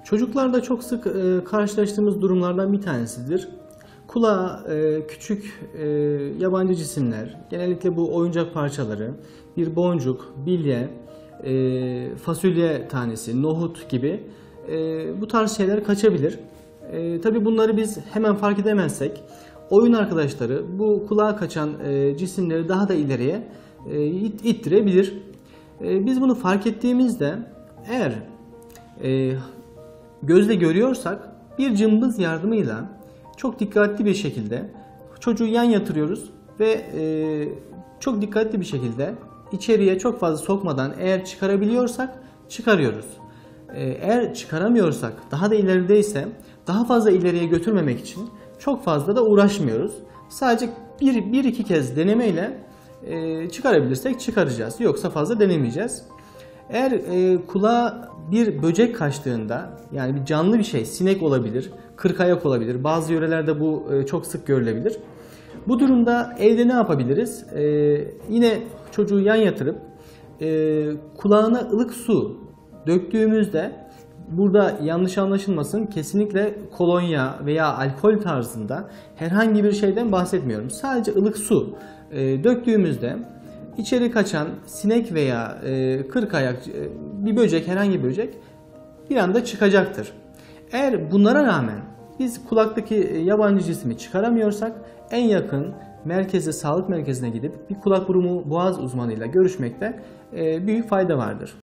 Çocuklarda çok sık karşılaştığımız durumlardan bir tanesidir. Kulağa küçük yabancı cisimler, genellikle bu oyuncak parçaları, bir boncuk, bilye, fasulye tanesi, nohut gibi bu tarz şeyler kaçabilir. Tabii bunları biz hemen fark edemezsek, oyun arkadaşları bu kulağa kaçan cisimleri daha da ileriye ittirebilir. Biz bunu fark ettiğimizde eğer gözle görüyorsak bir cımbız yardımıyla çok dikkatli bir şekilde çocuğu yan yatırıyoruz ve çok dikkatli bir şekilde içeriye çok fazla sokmadan eğer çıkarabiliyorsak çıkarıyoruz. Eğer çıkaramıyorsak, daha da ilerideyse daha fazla ileriye götürmemek için çok fazla da uğraşmıyoruz. Sadece bir iki kez denemeyle çıkarabilirsek çıkaracağız. Yoksa fazla denemeyeceğiz. Eğer kulağa bir böcek kaçtığında, yani bir canlı bir şey, sinek olabilir, kırkayak olabilir. Bazı yörelerde bu çok sık görülebilir. Bu durumda evde ne yapabiliriz? Yine çocuğu yan yatırıp kulağına ılık su döktüğümüzde, burada yanlış anlaşılmasın, kesinlikle kolonya veya alkol tarzında herhangi bir şeyden bahsetmiyorum. Sadece ılık su döktüğümüzde içeri kaçan sinek veya kırkayak, bir böcek, herhangi bir böcek bir anda çıkacaktır. Eğer bunlara rağmen biz kulaktaki yabancı cismi çıkaramıyorsak en yakın merkeze, sağlık merkezine gidip bir kulak burun boğaz uzmanıyla görüşmekte büyük fayda vardır.